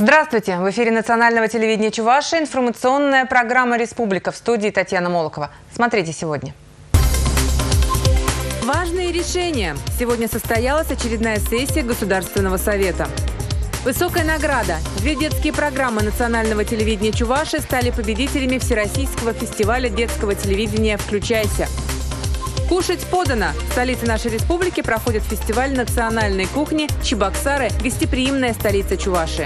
Здравствуйте! В эфире национального телевидения Чувашии информационная программа «Республика», в студии Татьяна Молокова. Смотрите сегодня. Важные решения. Сегодня состоялась очередная сессия Государственного совета. Высокая награда. 2 детские программы национального телевидения Чувашии стали победителями Всероссийского фестиваля детского телевидения «Включайся». Кушать подано. В столице нашей республики проходит фестиваль национальной кухни «Чебоксары», гостеприимная столица Чувашии.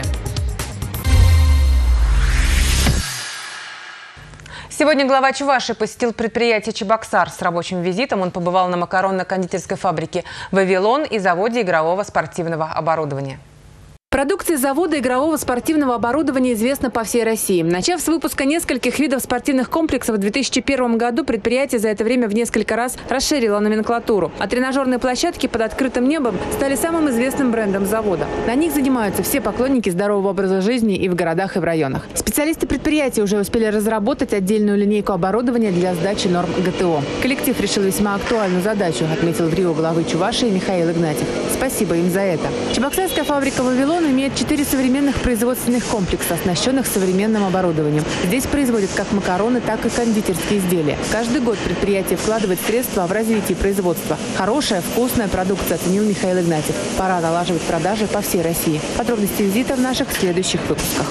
Сегодня глава Чувашии посетил предприятие «Чебоксар». С рабочим визитом он побывал на макаронно-кондитерской фабрике «Вавилон» и заводе игрового спортивного оборудования. Продукция завода игрового спортивного оборудования известна по всей России. Начав с выпуска нескольких видов спортивных комплексов в 2001 году, предприятие за это время в несколько раз расширило номенклатуру. А тренажерные площадки под открытым небом стали самым известным брендом завода. На них занимаются все поклонники здорового образа жизни и в городах, и в районах. Специалисты предприятия уже успели разработать отдельную линейку оборудования для сдачи норм ГТО. Коллектив решил весьма актуальную задачу, отметил в Рио главы Чувашии Михаил Игнатьев. Спасибо им за это. Чебоксарская фабрика «Вавилон» имеет 4 современных производственных комплекса, оснащенных современным оборудованием. Здесь производят как макароны, так и кондитерские изделия. Каждый год предприятие вкладывает средства в развитие производства. Хорошая, вкусная продукция, оценил Михаил Игнатьев. Пора налаживать продажи по всей России. Подробности визита в наших следующих выпусках.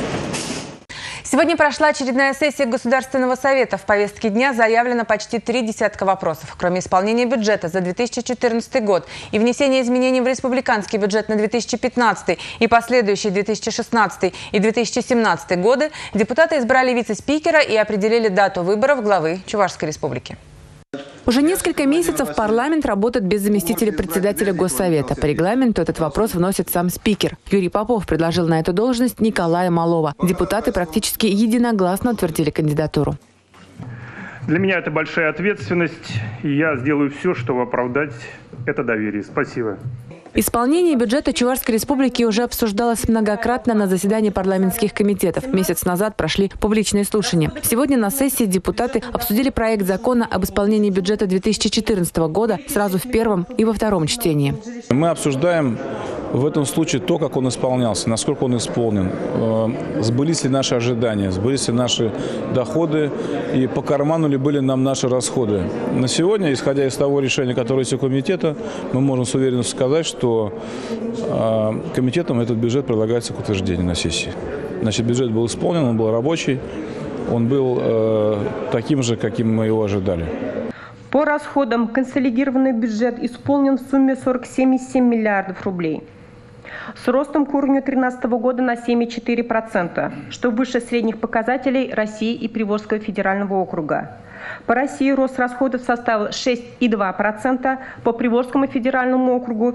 Сегодня прошла очередная сессия Государственного совета. В повестке дня заявлено почти 3 десятка вопросов. Кроме исполнения бюджета за 2014 год и внесения изменений в республиканский бюджет на 2015 и последующие 2016 и 2017 годы, депутаты избрали вице-спикера и определили дату выборов главы Чувашской республики. Уже несколько месяцев парламент работает без заместителя председателя Госсовета. По регламенту этот вопрос вносит сам спикер. Юрий Попов предложил на эту должность Николая Малова. Депутаты практически единогласно утвердили кандидатуру. Для меня это большая ответственность, и я сделаю все, чтобы оправдать это доверие. Спасибо. Исполнение бюджета Чувашской республики уже обсуждалось многократно на заседании парламентских комитетов. Месяц назад прошли публичные слушания. Сегодня на сессии депутаты обсудили проект закона об исполнении бюджета 2014 года сразу в первом и во втором чтении. Мы обсуждаем в этом случае то, как он исполнялся, насколько он исполнен, сбылись ли наши ожидания, сбылись ли наши доходы и по карману ли были нам наши расходы. На сегодня, исходя из того решения, которое есть у комитета, мы можем с уверенностью сказать, что комитетом этот бюджет предлагается к утверждению на сессии. Значит, бюджет был исполнен, он был рабочий, он был таким же, каким мы его ожидали. По расходам консолидированный бюджет исполнен в сумме 47,7 миллиардов рублей. С ростом к уровню 2013 года на 7,4%, что выше средних показателей России и Приволжского федерального округа. По России рост расходов составил 6,2%, по Приволжскому федеральному округу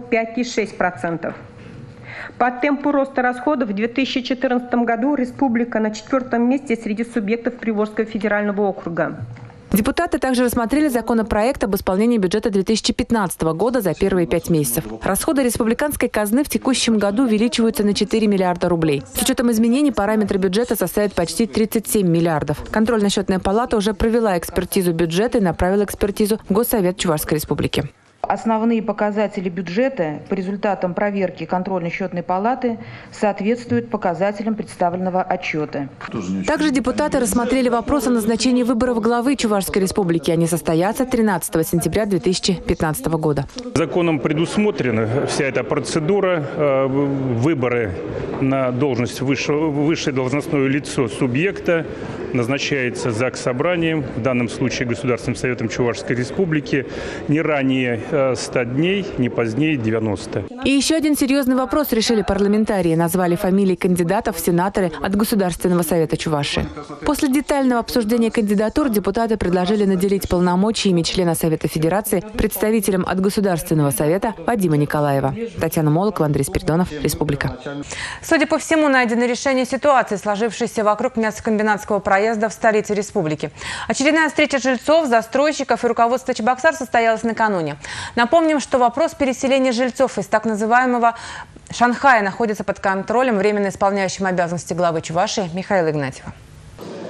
5,6%. По темпу роста расходов в 2014 году республика на 4-м месте среди субъектов Приволжского федерального округа. Депутаты также рассмотрели законопроект об исполнении бюджета 2015 года за первые 5 месяцев. Расходы республиканской казны в текущем году увеличиваются на 4 миллиарда рублей. С учетом изменений параметры бюджета составят почти 37 миллиардов. Контрольно-счетная палата уже провела экспертизу бюджета и направила экспертизу в Госсовет Чувашской республики. Основные показатели бюджета по результатам проверки контрольно-счетной палаты соответствуют показателям представленного отчета. Также депутаты рассмотрели вопрос о назначении выборов главы Чувашской республики. Они состоятся 13 сентября 2015 года. Законом предусмотрена вся эта процедура. Выборы на должность высшее должностное лицо субъекта назначается Заксобранием, в данном случае Государственным советом Чувашской республики, не ранее 100 дней, не позднее 90. И еще один серьезный вопрос решили парламентарии. Назвали фамилии кандидатов в сенаторы от Государственного совета Чувашии. После детального обсуждения кандидатур депутаты предложили наделить полномочиями члена Совета Федерации представителем от Государственного совета Вадима Николаева. Татьяна Молокова, Андрей Спиридонов, Республика. Судя по всему, найдено решение ситуации, сложившейся вокруг мясокомбинатского проезда в столице республики. Очередная встреча жильцов, застройщиков и руководства Чебоксар состоялась накануне. Напомним, что вопрос переселения жильцов из так называемого Шанхая находится под контролем временно исполняющим обязанности главы Чувашии Михаила Игнатьева.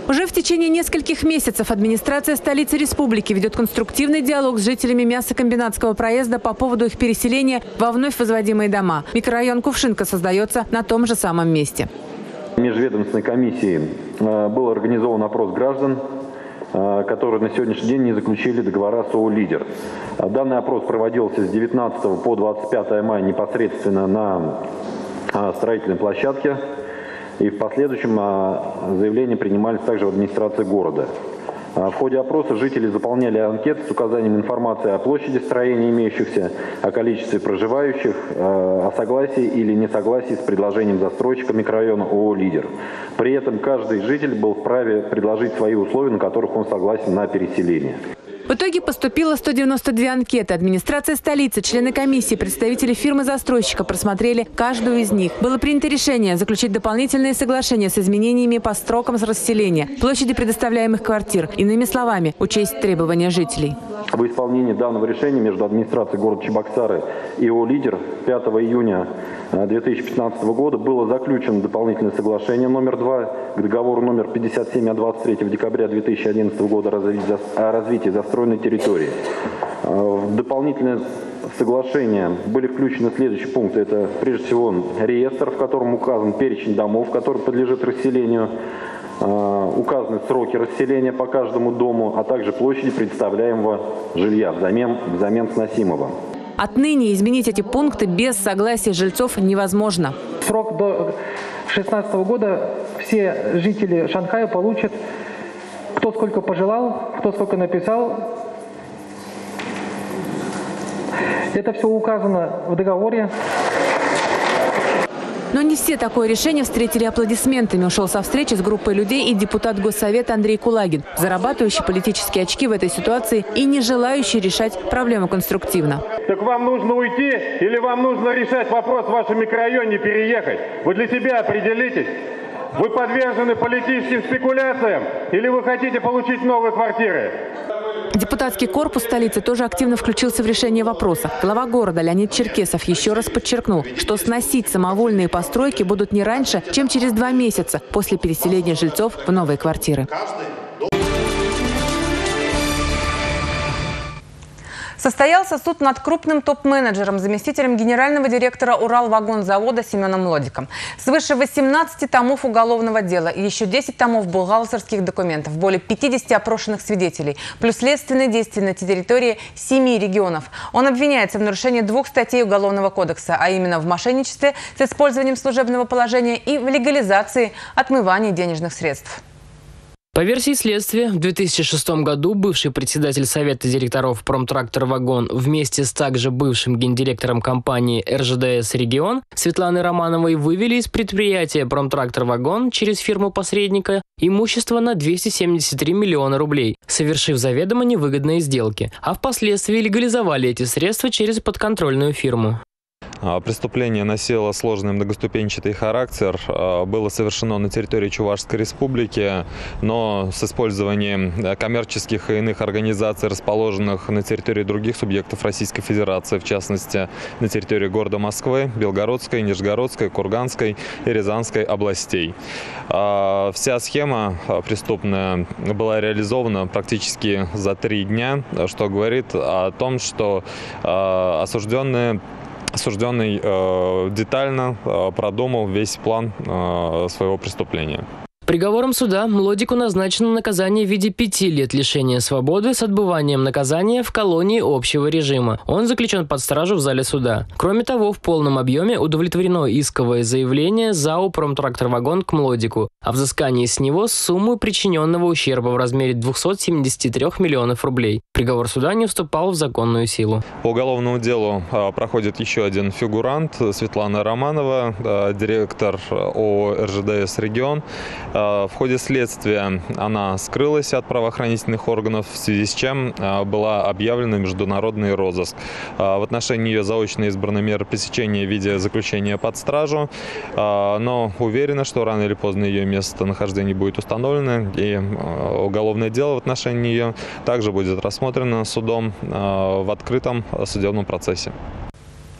Уже в течение нескольких месяцев администрация столицы республики ведет конструктивный диалог с жителями мясокомбинатского проезда по поводу их переселения во вновь возводимые дома. Микрорайон Кувшинка создается на том же самом месте. Межведомственной комиссией был организован опрос граждан, которые на сегодняшний день не заключили договора с ООО «Лидер». Данный опрос проводился с 19 по 25 мая непосредственно на строительной площадке. И в последующем заявления принимались также в администрации города. В ходе опроса жители заполняли анкеты с указанием информации о площади строения имеющихся, о количестве проживающих, о согласии или несогласии с предложением застройщика микрорайона ООО «Лидер». При этом каждый житель был вправе предложить свои условия, на которых он согласен на переселение. В итоге поступило 192 анкеты. Администрация столицы, члены комиссии, представители фирмы-застройщика просмотрели каждую из них. Было принято решение заключить дополнительные соглашения с изменениями по строкам расселения, площади предоставляемых квартир. Иными словами, учесть требования жителей. В исполнении данного решения между администрацией города Чебоксары и ООО «Лидер» 5 июня 2015 года было заключено дополнительное соглашение номер 2 к договору номер 57 от 23 декабря 2011 года о развитии застроенной территории. В дополнительное соглашение были включены следующие пункты. Это прежде всего реестр, в котором указан перечень домов, который подлежит расселению, указаны сроки расселения по каждому дому, а также площади представляемого жилья взамен сносимого. Отныне изменить эти пункты без согласия жильцов невозможно. Срок до 2016 года все жители Шанхая получат, кто сколько пожелал, кто сколько написал. Это все указано в договоре. Но не все такое решение встретили аплодисментами. Ушел со встречи с группой людей и депутат Госсовета Андрей Кулагин, зарабатывающий политические очки в этой ситуации и не желающий решать проблему конструктивно. Так вам нужно уйти или вам нужно решать вопрос в вашем микрорайоне, переехать? Вы для себя определитесь. Вы подвержены политическим спекуляциям или вы хотите получить новые квартиры? Депутатский корпус столицы тоже активно включился в решение вопроса. Глава города Леонид Черкесов еще раз подчеркнул, что сносить самовольные постройки будут не раньше, чем через 2 месяца после переселения жильцов в новые квартиры. Состоялся суд над крупным топ-менеджером, заместителем генерального директора Уралвагонзавода Семеном Лодиком. Свыше 18 томов уголовного дела и еще 10 томов бухгалтерских документов, более 50 опрошенных свидетелей, плюс следственные действия на территории 7 регионов. Он обвиняется в нарушении 2 статей Уголовного кодекса, а именно в мошенничестве с использованием служебного положения и в легализации отмывания денежных средств. По версии следствия, в 2006 году бывший председатель Совета директоров «Промтрактор-Вагон» вместе с также бывшим гендиректором компании «РЖДС Регион» Светланой Романовой вывели из предприятия «Промтрактор-Вагон» через фирму-посредника имущество на 273 миллиона рублей, совершив заведомо невыгодные сделки, а впоследствии легализовали эти средства через подконтрольную фирму. Преступление носило сложный многоступенчатый характер, было совершено на территории Чувашской республики, но с использованием коммерческих и иных организаций, расположенных на территории других субъектов Российской Федерации, в частности, на территории города Москвы, Белгородской, Нижегородской, Курганской и Рязанской областей. Вся схема преступная была реализована практически за 3 дня, что говорит о том, что осужденный детально продумал весь план своего преступления. Приговором суда Лодику назначено наказание в виде 5 лет лишения свободы с отбыванием наказания в колонии общего режима. Он заключен под стражу в зале суда. Кроме того, в полном объеме удовлетворено исковое заявление ЗАО «Промтрактор-Вагон» к Лодику о взыскании с него суммы причиненного ущерба в размере 273 миллионов рублей. Приговор суда не вступал в законную силу. По уголовному делу проходит еще один фигурант, Светлана Романова, директор ООО «РЖДС Регион». В ходе следствия она скрылась от правоохранительных органов, в связи с чем была объявлена международный розыск. В отношении ее заочно избрана мера пресечения в виде заключения под стражу, но уверена, что рано или поздно ее местонахождение будет установлено, и уголовное дело в отношении нее также будет рассмотрено судом в открытом судебном процессе.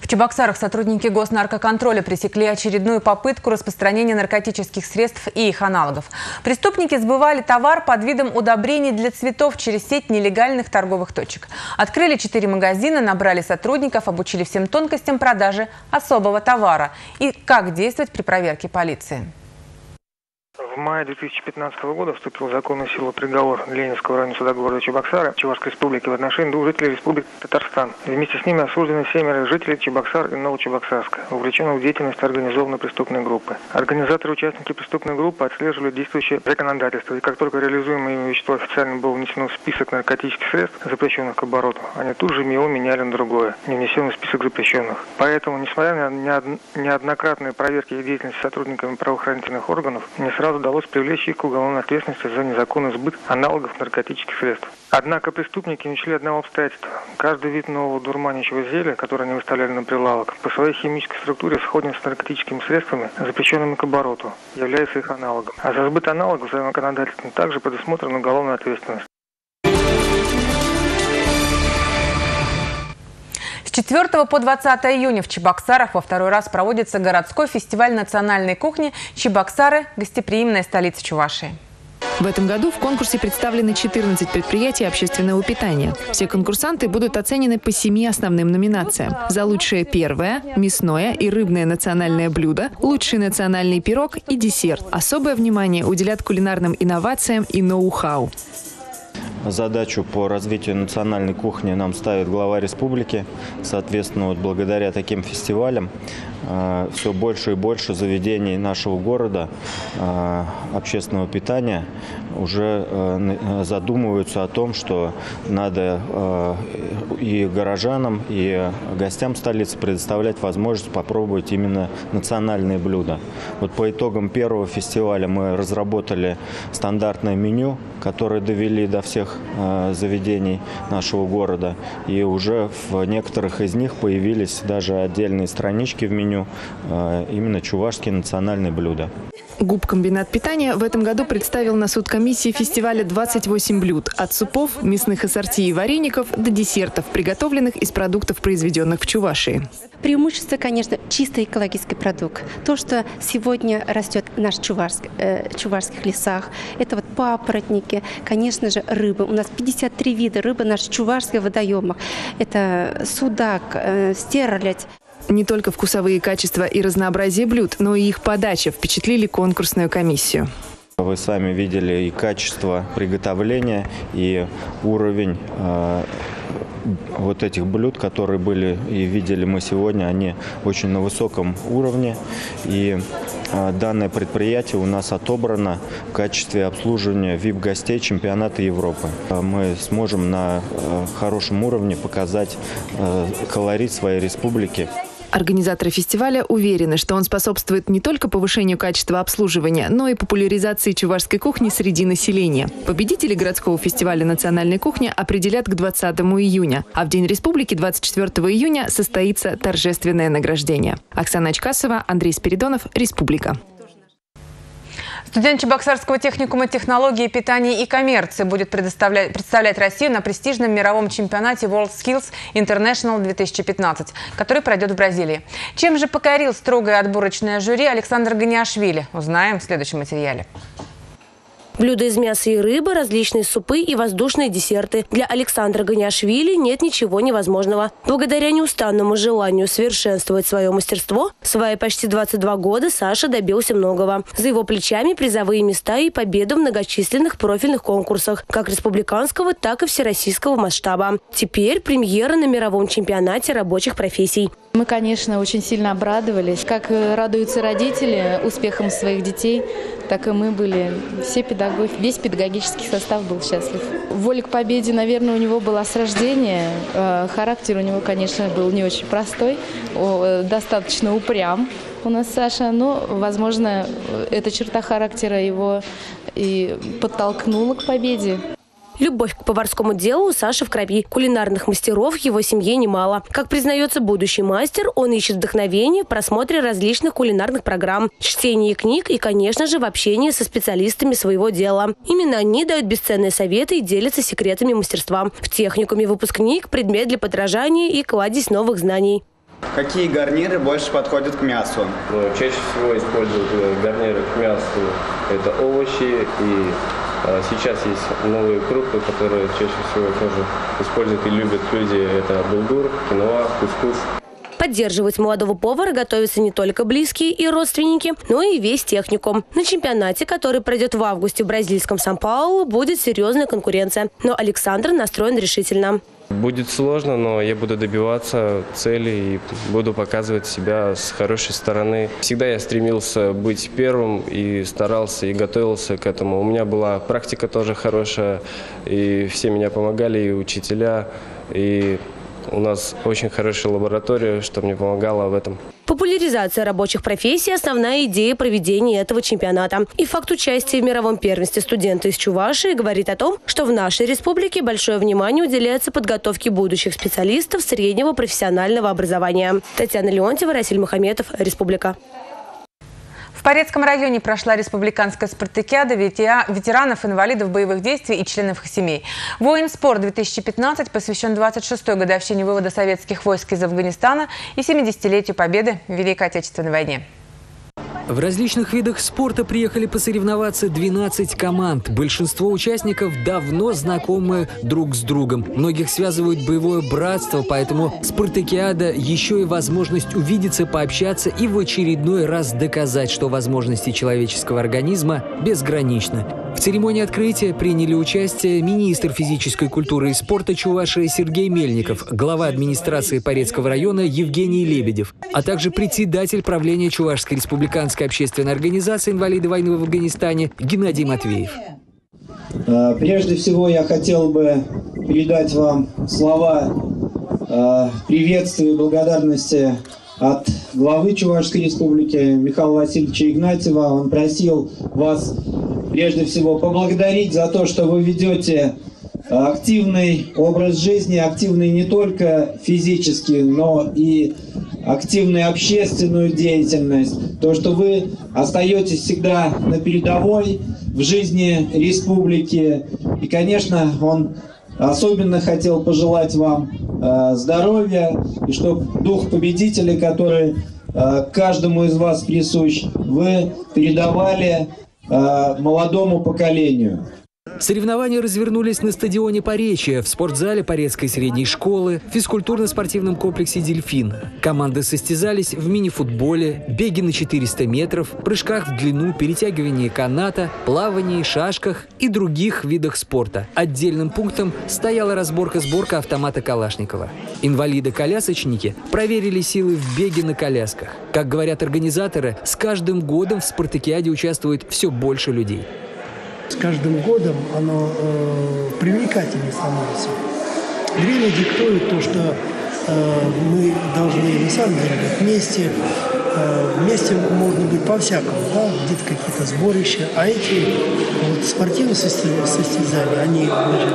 В Чебоксарах сотрудники госнаркоконтроля пресекли очередную попытку распространения наркотических средств и их аналогов. Преступники сбывали товар под видом удобрений для цветов через сеть нелегальных торговых точек. Открыли 4 магазина, набрали сотрудников, обучили всем тонкостям продажи особого товара и как действовать при проверке полиции. В мае 2015 года вступил в законную силу приговор Ленинского районного суда города Чебоксары Чувашской республики в отношении 2 жителей Республики Татарстан. Вместе с ними осуждены 7 жителей Чебоксар и Новочебоксарска, увлеченных в деятельность организованной преступной группы. Организаторы и участники преступной группы отслеживали действующее законодательство, и как только реализуемое ими вещество официально было внесено в список наркотических средств, запрещенных к обороту, они тут же его меняли на другое, не внесенное в список запрещенных. Поэтому, несмотря на неоднократные проверки их деятельности сотрудниками правоохранительных органов, не сразу удалось привлечь их к уголовной ответственности за незаконный сбыт аналогов наркотических средств. Однако преступники не учли одного обстоятельства. Каждый вид нового дурманящего зелья, который они выставляли на прилавок, по своей химической структуре сходен с наркотическими средствами, запрещенными к обороту, является их аналогом. А за сбыт аналогов законодательством также предусмотрена уголовная ответственность. С 4 по 20 июня в Чебоксарах во второй раз проводится городской фестиваль национальной кухни «Чебоксары. Гостеприимная столица Чувашии». В этом году в конкурсе представлены 14 предприятий общественного питания. Все конкурсанты будут оценены по 7 основным номинациям. За лучшее первое, мясное и рыбное национальное блюдо, лучший национальный пирог и десерт. Особое внимание уделят кулинарным инновациям и ноу-хау. Задачу по развитию национальной кухни нам ставит глава республики. Соответственно, вот благодаря таким фестивалям все больше и больше заведений нашего города общественного питания уже задумываются о том, что надо и горожанам, и гостям столицы предоставлять возможность попробовать именно национальные блюда. Вот по итогам первого фестиваля мы разработали стандартное меню, которое довели до всех заведений нашего города. И уже в некоторых из них появились даже отдельные странички в меню, именно чувашские национальные блюда. ГУП-комбинат питания в этом году представил на суд комиссии фестиваля 28 блюд. От супов, мясных ассорти и вареников до десертов, приготовленных из продуктов, произведенных в Чувашии. Преимущество, конечно, чисто экологический продукт. То, что сегодня растет в наших чувашских лесах, это вот папоротники, конечно же, рыба. У нас 53 вида рыбы в наших чувашских водоемах. Это судак, стерлядь. Не только вкусовые качества и разнообразие блюд, но и их подача впечатлили конкурсную комиссию. Вы сами видели и качество приготовления, и уровень вот этих блюд, которые были и видели мы сегодня, они очень на высоком уровне. И данное предприятие у нас отобрано в качестве обслуживания VIP-гостей чемпионата Европы. Мы сможем на хорошем уровне показать колорит своей республики. Организаторы фестиваля уверены, что он способствует не только повышению качества обслуживания, но и популяризации чувашской кухни среди населения. Победителей городского фестиваля национальной кухни определят к 20 июня, а в День республики 24 июня состоится торжественное награждение. Оксана Очкасова, Андрей Спиридонов, Республика. Студент Чебоксарского техникума технологии, питания и коммерции будет представлять Россию на престижном мировом чемпионате WorldSkills International 2015, который пройдет в Бразилии. Чем же покорил строгое отборочное жюри Александр Ганиашвили? Узнаем в следующем материале. Блюда из мяса и рыбы, различные супы и воздушные десерты. Для Александра Ганиашвили нет ничего невозможного. Благодаря неустанному желанию совершенствовать свое мастерство, в свои почти 22 года Саша добился многого. За его плечами призовые места и победы в многочисленных профильных конкурсах, как республиканского, так и всероссийского масштаба. Теперь премьера на мировом чемпионате рабочих профессий. Мы, конечно, очень сильно обрадовались. Как радуются родители успехом своих детей, так и мы были. Все педагоги, весь педагогический состав был счастлив. Воля к победе, наверное, у него была с рождения. Характер у него, конечно, был не очень простой, достаточно упрям у нас Саша. Но, возможно, эта черта характера его и подтолкнула к победе. Любовь к поварскому делу у Саши в крови. Кулинарных мастеров в его семье немало. Как признается будущий мастер, он ищет вдохновение в просмотре различных кулинарных программ, чтении книг и, конечно же, в общении со специалистами своего дела. Именно они дают бесценные советы и делятся секретами мастерства. В техникуме выпускник – предмет для подражания и кладезь новых знаний. Какие гарниры больше подходят к мясу? Чаще всего используют гарниры к мясу. Это овощи, и сейчас есть новые крупы, которые чаще всего тоже используют и любят люди. Это булгур, киноа, кускус. Поддерживать молодого повара готовятся не только близкие и родственники, но и весь техникум. На чемпионате, который пройдет в августе в бразильском Сан-Паулу, будет серьезная конкуренция. Но Александр настроен решительно. Будет сложно, но я буду добиваться цели и буду показывать себя с хорошей стороны. Всегда я стремился быть первым и старался, и готовился к этому. У меня была практика тоже хорошая, и все меня помогали, и учителя, и у нас очень хорошая лаборатория, что мне помогало в этом. Популяризация рабочих профессий – основная идея проведения этого чемпионата. И факт участия в мировом первенстве студента из Чувашии говорит о том, что в нашей республике большое внимание уделяется подготовке будущих специалистов среднего профессионального образования. Татьяна Леонтьева, Расиль Мухаметов, Республика. В Порецком районе прошла республиканская спартакиада ветеранов, инвалидов боевых действий и членов их семей. «Воин-спорт-2015» посвящен 26-й годовщине вывода советских войск из Афганистана и 70-летию победы в Великой Отечественной войне. В различных видах спорта приехали посоревноваться 12 команд. Большинство участников давно знакомы друг с другом. Многих связывают боевое братство, поэтому спартакиада еще и возможность увидеться, пообщаться и в очередной раз доказать, что возможности человеческого организма безграничны. В церемонии открытия приняли участие министр физической культуры и спорта Чувашии Сергей Мельников, глава администрации Порецкого района Евгений Лебедев, а также председатель правления Чувашской республиканской общественной организации «Инвалиды войны в Афганистане» Геннадий Матвеев. Прежде всего я хотел бы передать вам слова приветствия и благодарности от главы Чувашской республики Михаила Васильевича Игнатьева. Он просил вас прежде всего поблагодарить за то, что вы ведете активный образ жизни, активный не только физически, но и активную общественную деятельность. То, что вы остаетесь всегда на передовой в жизни республики. И, конечно, он особенно хотел пожелать вам здоровья, и чтобы дух победителя, который каждому из вас присущ, вы передавали молодому поколению. Соревнования развернулись на стадионе Поречья, в спортзале Порецкой средней школы, в физкультурно-спортивном комплексе «Дельфин». Команды состязались в мини-футболе, беге на 400 метров, прыжках в длину, перетягивании каната, плавании, шашках и других видах спорта. Отдельным пунктом стояла разборка-сборка автомата Калашникова. Инвалиды-колясочники проверили силы в беге на колясках. Как говорят организаторы, с каждым годом в спартакиаде участвует все больше людей. С каждым годом оно привлекательнее становится. Время диктует то, что мы должны на самом деле быть вместе. Вместе можно быть по-всякому, да? Где-то какие-то сборища. А эти вот спортивные состязания, они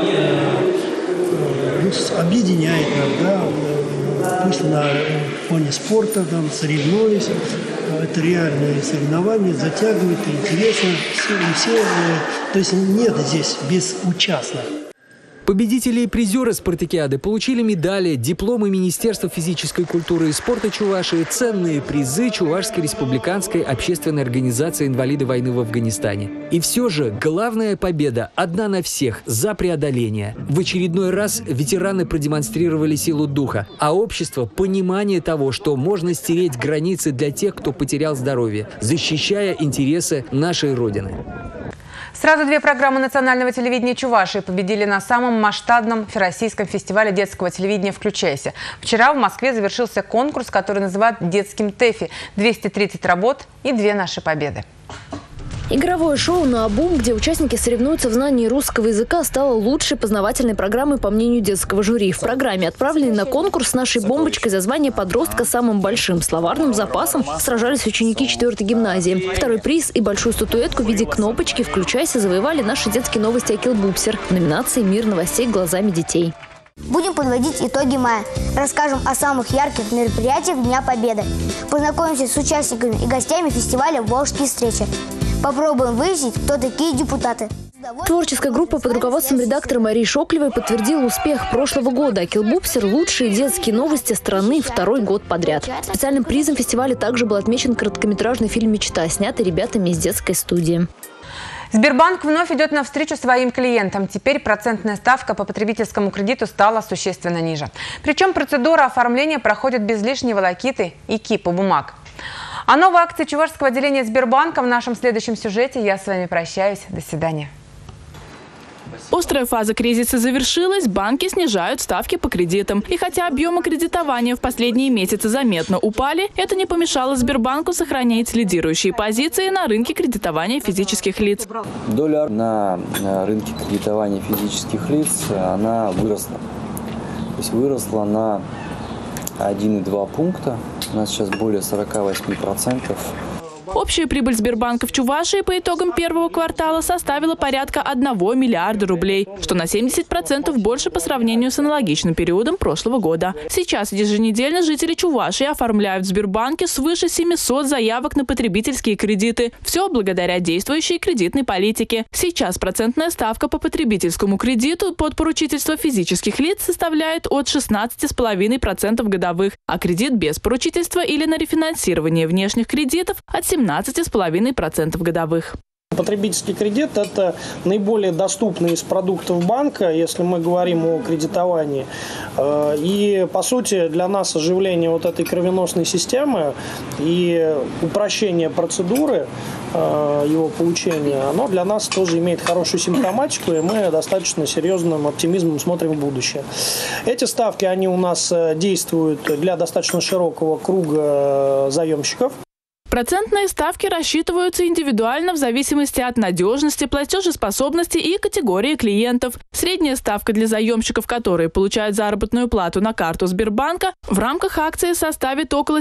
объединяют нас, да? Пусть на фоне спорта, там, соревнуясь. Это реальные соревнования, затягивает, интересно. Все, то есть нет здесь безучастных. Победители и призеры спартакиады получили медали, дипломы Министерства физической культуры и спорта Чувашии, ценные призы Чувашской республиканской общественной организации «Инвалиды войны в Афганистане». И все же главная победа одна на всех – за преодоление. В очередной раз ветераны продемонстрировали силу духа, а общество – понимание того, что можно стереть границы для тех, кто потерял здоровье, защищая интересы нашей Родины. Сразу две программы национального телевидения Чувашии победили на самом масштабном всероссийском фестивале детского телевидения «Включайся». Вчера в Москве завершился конкурс, который называют детским ТЭФИ. 230 работ и 2 наши победы. Игровое шоу «Наобум», где участники соревнуются в знании русского языка, стало лучшей познавательной программой, по мнению детского жюри. В программе, отправленной на конкурс с нашей бомбочкой за звание подростка с самым большим словарным запасом, сражались ученики 4-й гимназии. Второй приз и большую статуэтку в виде кнопочки «Включайся» завоевали наши детские новости «Акилбупсер» в номинации «Мир новостей глазами детей». Будем подводить итоги мая. Расскажем о самых ярких мероприятиях Дня Победы. Познакомимся с участниками и гостями фестиваля «Волжские встречи». Попробуем выяснить, кто такие депутаты. Творческая группа под руководством редактора Марии Шоклевой подтвердила успех прошлого года. Акилбупсер – лучшие детские новости страны второй год подряд. Специальным призом фестиваля также был отмечен короткометражный фильм «Мечта», снятый ребятами из детской студии. Сбербанк вновь идет навстречу своим клиентам. Теперь процентная ставка по потребительскому кредиту стала существенно ниже. Причем процедура оформления проходит без лишней волокиты и кипа бумаг. А новая акция Чувашского отделения Сбербанка в нашем следующем сюжете. Я с вами прощаюсь. До свидания. Острая фаза кризиса завершилась, банки снижают ставки по кредитам. И хотя объемы кредитования в последние месяцы заметно упали, это не помешало Сбербанку сохранять лидирующие позиции на рынке кредитования физических лиц. Доля на рынке кредитования физических лиц, она выросла. То есть выросла на 1,2 пункта. У нас сейчас более 48%. Общая прибыль Сбербанка в Чувашии по итогам первого квартала составила порядка 1 миллиарда рублей, что на 70% больше по сравнению с аналогичным периодом прошлого года. Сейчас еженедельно жители Чувашии оформляют в Сбербанке свыше 700 заявок на потребительские кредиты. Все благодаря действующей кредитной политике. Сейчас процентная ставка по потребительскому кредиту под поручительство физических лиц составляет от 16,5% годовых, а кредит без поручительства или на рефинансирование внешних кредитов от 17,5% годовых. Потребительский кредит – это наиболее доступный из продуктов банка, если мы говорим о кредитовании. И, по сути, для нас оживление вот этой кровеносной системы и упрощение процедуры его получения, оно для нас тоже имеет хорошую симптоматику, и мы достаточно серьезным оптимизмом смотрим в будущее. Эти ставки, они у нас действуют для достаточно широкого круга заемщиков. Процентные ставки рассчитываются индивидуально в зависимости от надежности, платежеспособности и категории клиентов. Средняя ставка для заемщиков, которые получают заработную плату на карту Сбербанка, в рамках акции составит около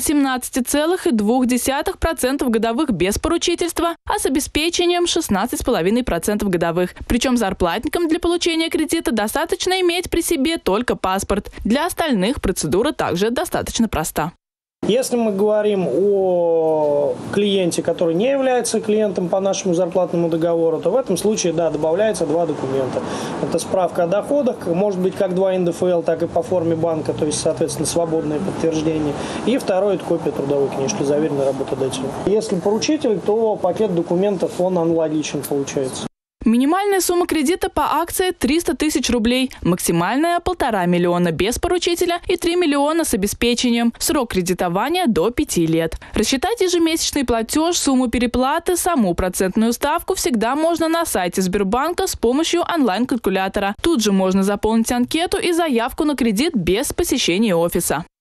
17,2% годовых без поручительства, а с обеспечением 16,5% годовых. Причем зарплатникам для получения кредита достаточно иметь при себе только паспорт. Для остальных процедура также достаточно проста. Если мы говорим о клиенте, который не является клиентом по нашему зарплатному договору, то в этом случае, да, добавляется 2 документа. Это справка о доходах, может быть как 2 НДФЛ, так и по форме банка, то есть, соответственно, свободное подтверждение. И второе – это копия трудовой книжки, заверенной работодателем. Если поручитель, то пакет документов, он аналогичен получается. Минимальная сумма кредита по акции – 300 тысяч рублей, максимальная – 1,5 миллиона без поручителя и 3 миллиона с обеспечением. Срок кредитования – до 5 лет. Рассчитать ежемесячный платеж, сумму переплаты, саму процентную ставку всегда можно на сайте Сбербанка с помощью онлайн-калькулятора. Тут же можно заполнить анкету и заявку на кредит без посещения офиса.